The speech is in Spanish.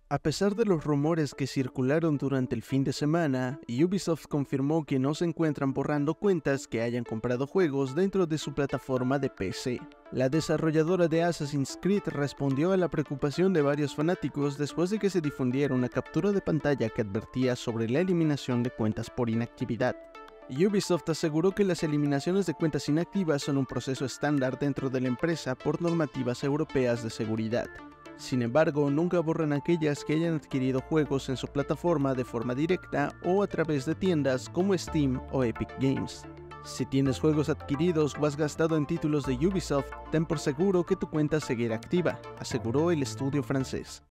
A pesar de los rumores que circularon durante el fin de semana, Ubisoft confirmó que no se encuentran borrando cuentas que hayan comprado juegos dentro de su plataforma de PC. La desarrolladora de Assassin's Creed respondió a la preocupación de varios fanáticos después de que se difundiera una captura de pantalla que advertía sobre la eliminación de cuentas por inactividad. Ubisoft aseguró que las eliminaciones de cuentas inactivas son un proceso estándar dentro de la empresa por normativas europeas de seguridad. Sin embargo, nunca borran aquellas que hayan adquirido juegos en su plataforma de forma directa o a través de tiendas como Steam o Epic Games. Si tienes juegos adquiridos o has gastado en títulos de Ubisoft, ten por seguro que tu cuenta seguirá activa, aseguró el estudio francés.